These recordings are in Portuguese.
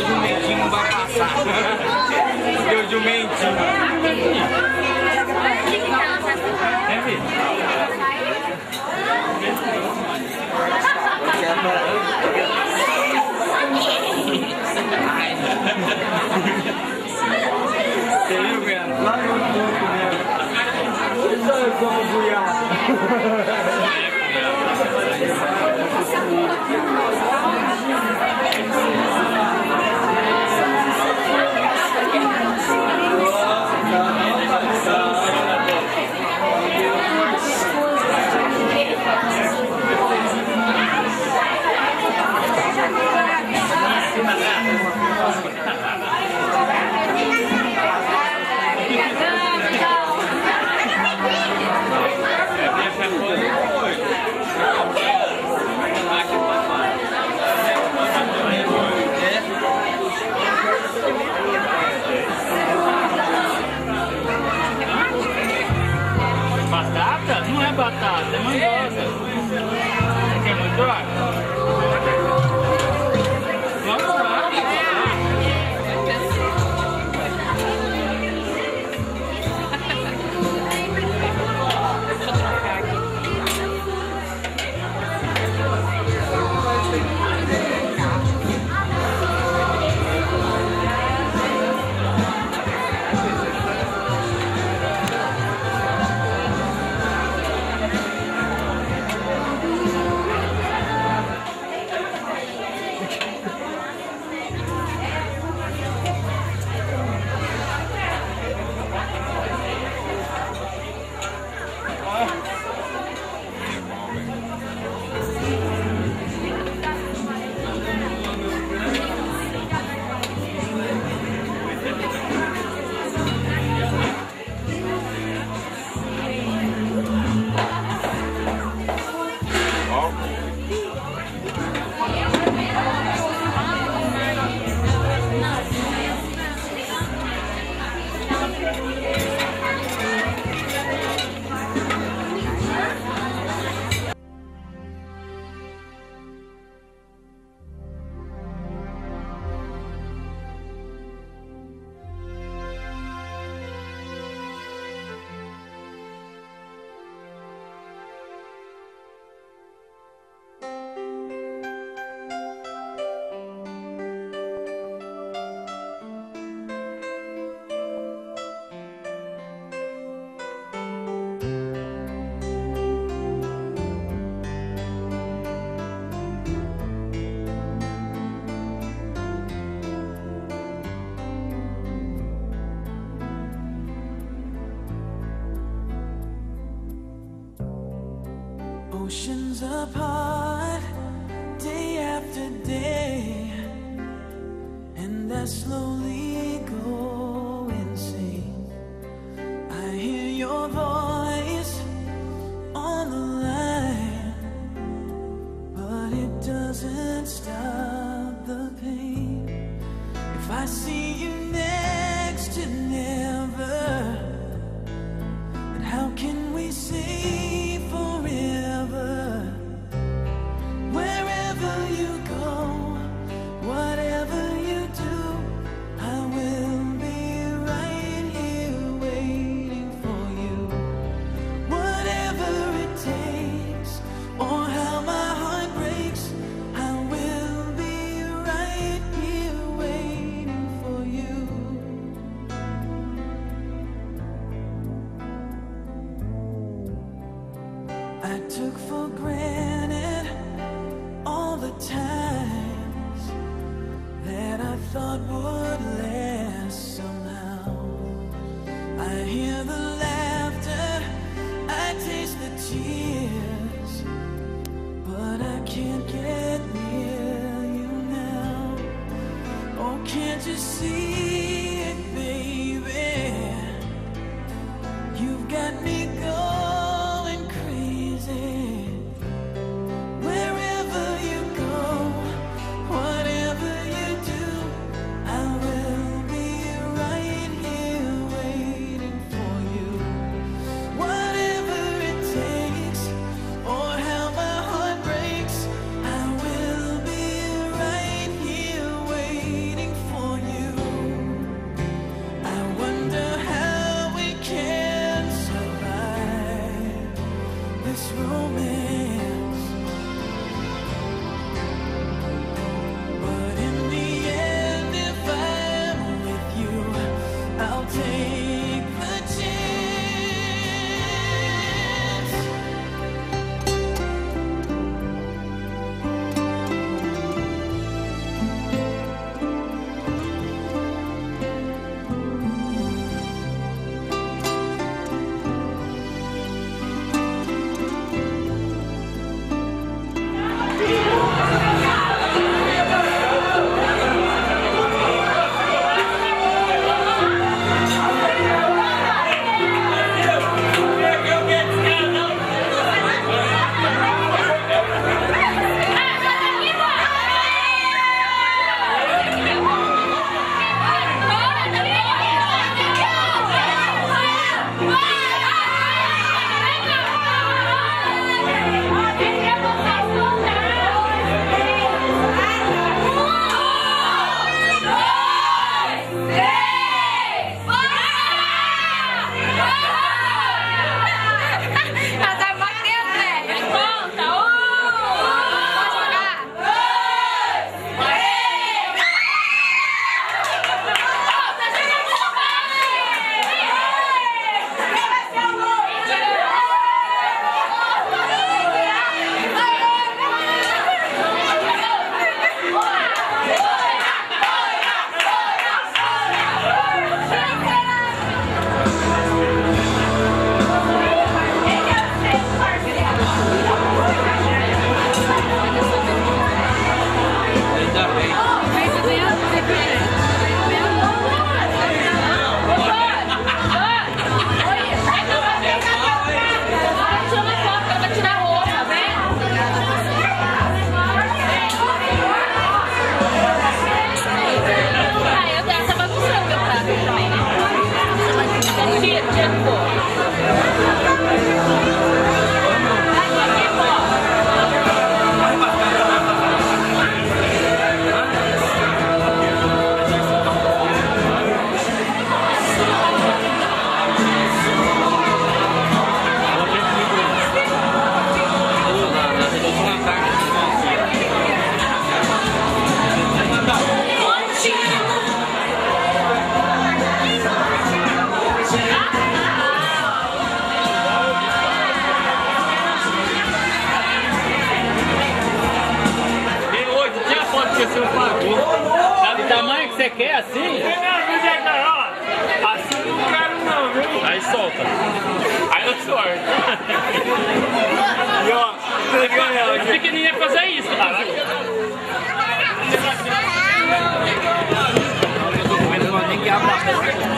jumentinho não vai passar. Seu jumentinho. É, filho? Você viu, cara? Lá no fundo mesmo. Isso é como buiar. Batata? Não é batata, é mandioca. Quer mandioca? Vamos lá. Oceans apart, day after day, and I slowly go insane. I hear your voice on the line, but it doesn't stop the pain. If I see you next to never, then how can we say forever? Wherever you go, whatever you do, I will be right here waiting for you. Whatever it takes, or how my heart breaks, I will be right here waiting for you. I took for granted all the times that I thought would last somehow. I hear the laughter, I taste the tears, but I can't get near you now. Oh, can't you see it, baby? You've got me going crazy. Wherever you go, whatever you do, I will be right here waiting for you. Whatever it takes, or how my heart breaks, I will be right here waiting Você quer assim? Assim eu não quero não, viu? Aí solta. Aí eu sorte. E ó, você ganhou Eu achei que nem ia fazer isso, cara. Eu tô comendo uma nem que abre a porta.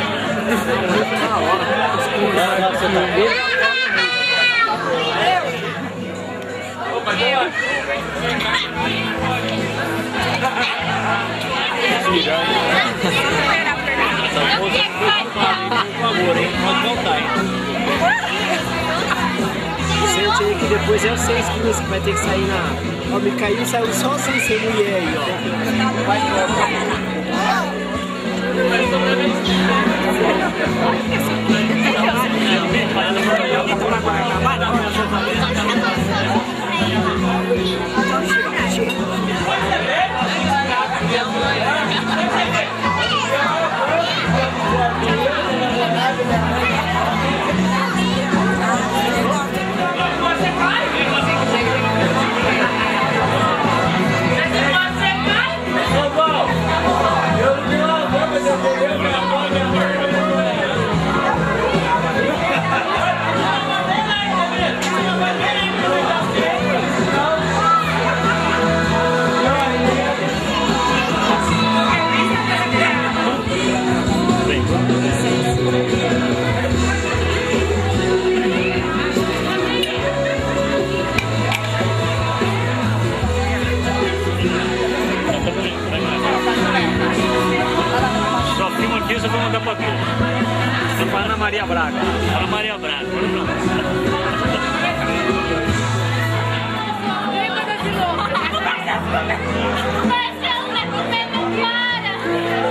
Sente aí que depois é os 6 quilos que vai ter que sair na... Ó, Micael saiu só sem ser mulher aí, ó. Vai Só filma aqui, eu vou mandar pra tu. Você para Ana Maria Braga. Ana Maria Braga. Marcelo, não é comer, não para!